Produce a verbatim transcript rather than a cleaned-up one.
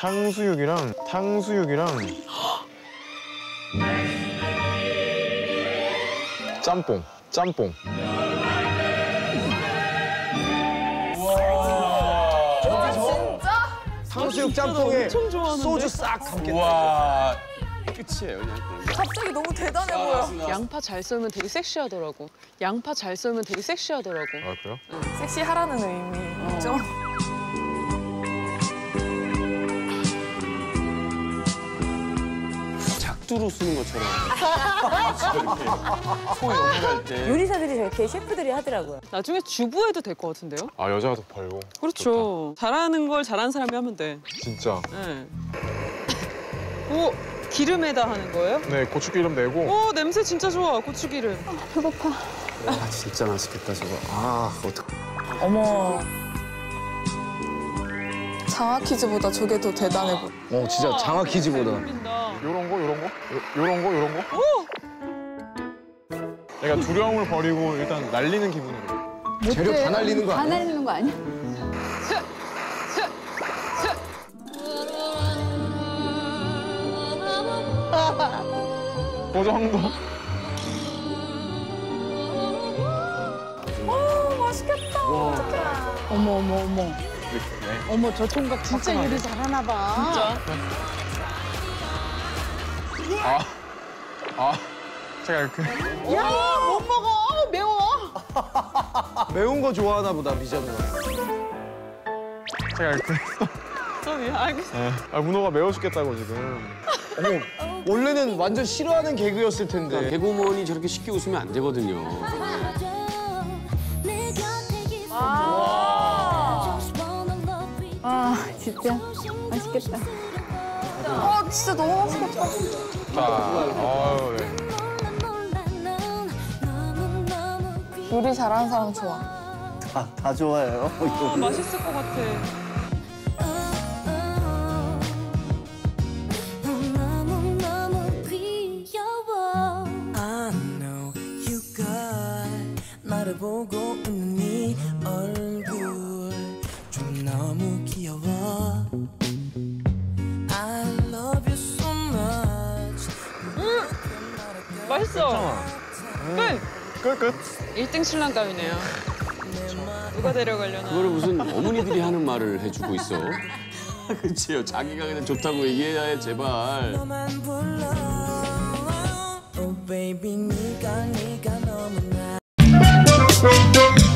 탕수육이랑 탕수육이랑 짬뽕, 짬뽕. 탕수육 짬뽕에 소주 싹 담겠다. 와 끝이에요 그냥. 갑자기 너무 대단해 보여. 양파 잘 썰면 되게 섹시하더라고. 양파 잘 썰면 되게 섹시하더라고. 아 그래요? 섹시하라는 의미죠? 작두로 쓰는 것처럼. 소 연기할 때. 요리사들이 저렇게 셰프들이 하더라고요. 나중에 주부해도 될 것 같은데요? 아 여자가 더 벌고. 그렇죠. 잘하는 걸 잘하는 사람이 하면 돼. 진짜. 네. 오, 기름에다 하는 거예요? 네, 고추기름 내고. 오, 냄새 진짜 좋아, 고추기름. 배고파. 아 진짜 맛있겠다 저거. 아 어떡. 어머. 장화 퀴즈보다 저게 더 대단해 보여. 어, 진짜 장화 퀴즈보다. 요런 거, 요런 거? 요, 요런 거, 요런 거? 오! 내가 두려움을 버리고 일단 날리는 기분으로. 재료 다 날리는 거 다 아니야? 날리는 거 아니야? 그 정도? 오, 맛있겠다. 어떡해. 어머 어머 어머. 네. 어머 저 총각 진짜 요리 잘하나 봐. 진짜. 아, 아, 제가 이렇게. 야 못 먹어. 아우, 매워. 매운 거 좋아하나 보다, 미자누가. 제가 이렇게. 저기, 알겠어. 네. 아, 문어가 매워 죽겠다고 지금. 어머, 원래는 완전 싫어하는 개그였을 텐데. 개그우먼이 저렇게 쉽게 웃으면 안 되거든요. 아 진짜 맛있겠다. 어, 진짜 너무 맛있겠다. 자, 아유, 네. 요리 잘하는 사람 좋아. 다, 다 좋아해요. 아, 맛있을 것 같아. 나를 보고 있는 네 얼굴 좀 너무 귀여워. I love you so much. 음! 맛있어. 끝! 끝, 끝. 일 등 신랑감이네요. 누가 데려가려나. 그거를 무슨 어머니들이 하는 말을 해주고 있어. 그치요. 자기가 그냥 좋다고 얘기해야 해 제발. 너만 불러. Oh baby 네가 네가 너무나